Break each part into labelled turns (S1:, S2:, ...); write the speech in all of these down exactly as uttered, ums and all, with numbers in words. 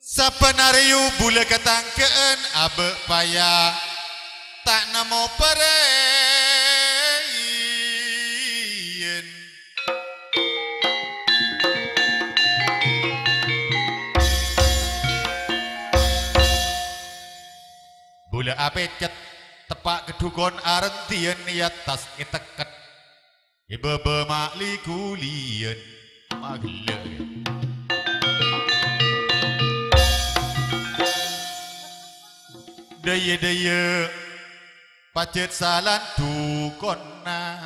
S1: Sapenariu bule ketangkeen abe payah tak namo parein bule ape cet tepak kedugon arentien niat tas iteket ibebe makli kulien magle daya-daya pacet salan dukonna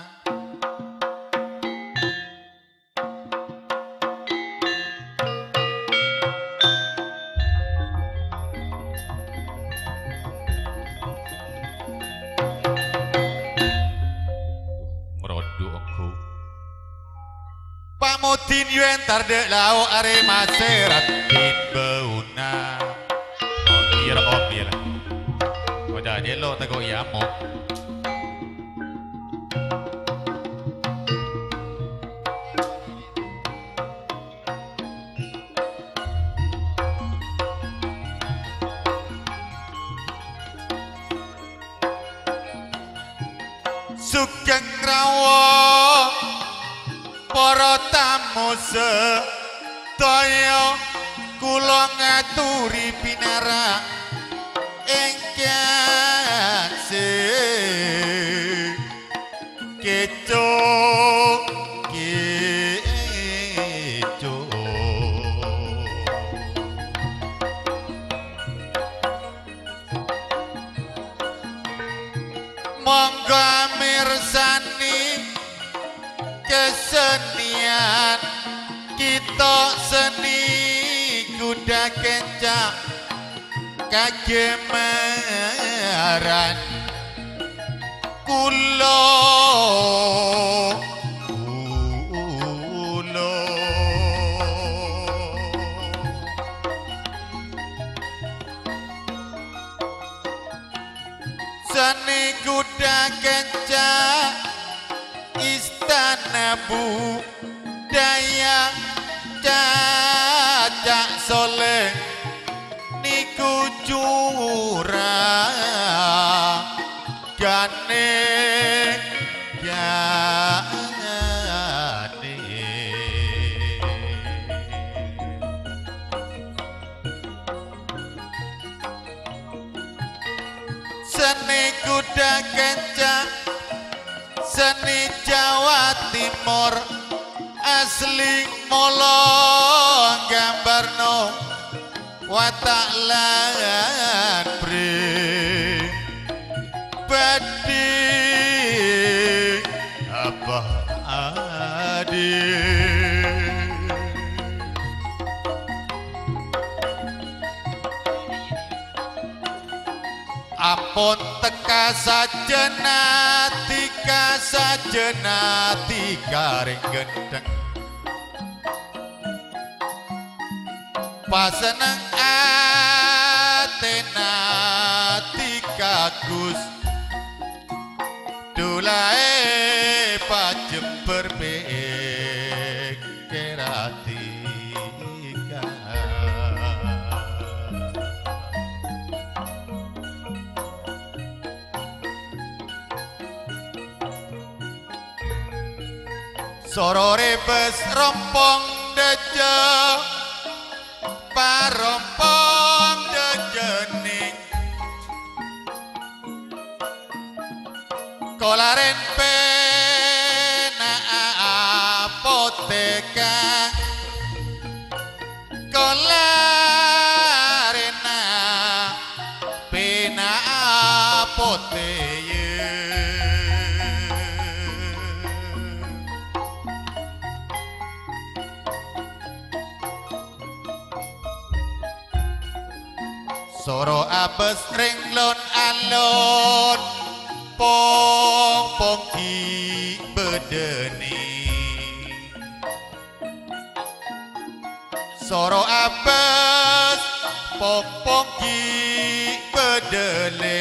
S1: merodu aku pamudin yuen tarde lau are maserat din bauna omir omir udah dia lo tego yamo Sugeng rawa para tamu sedaya kula ngaturi pinarak ingkang sing keco keco monggo mirsani kesenian kita seni kuda kencang kagemaran kulo kulo seni kuda kencang istana budaya Cacak Soleh niku curang gane gane seni kuda kencang seni Jawa Timur asli molo gambarno watak lan pribadi apa adi ampun teka sajena tika sajena tika ring gendeng paseneng Athena tika Gus dulae pajem berbek keratika sorore bes rompong dejo parompong dejening kolaren pena apoteka kolarena pena apoteye soro abes ringlon alon pong pong ki bedeni soro abes pong pong ki bedele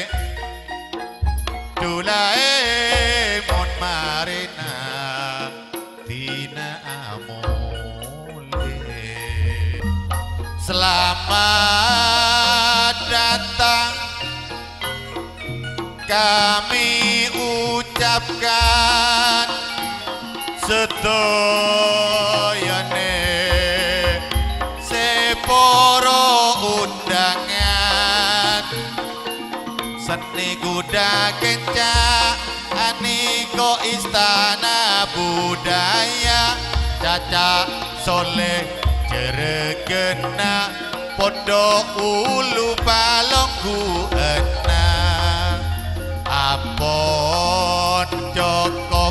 S1: dulae mon marina tina amole Selamat datang kami ucapkan sedayane seporo undangan seni kuda kencak aniko istana budaya Cacak soleh jeregena pondok ulu palongku enang apon cokok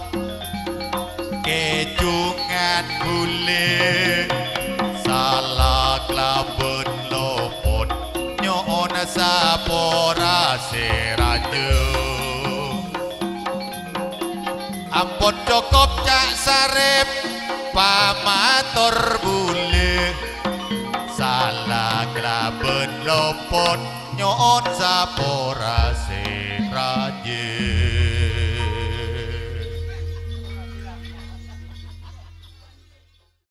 S1: kejungan bule salah klaben lopot nyoon sapora seraje ampun cokop cak sarep pamator bule salah klaben lopot nyoon sapora seraje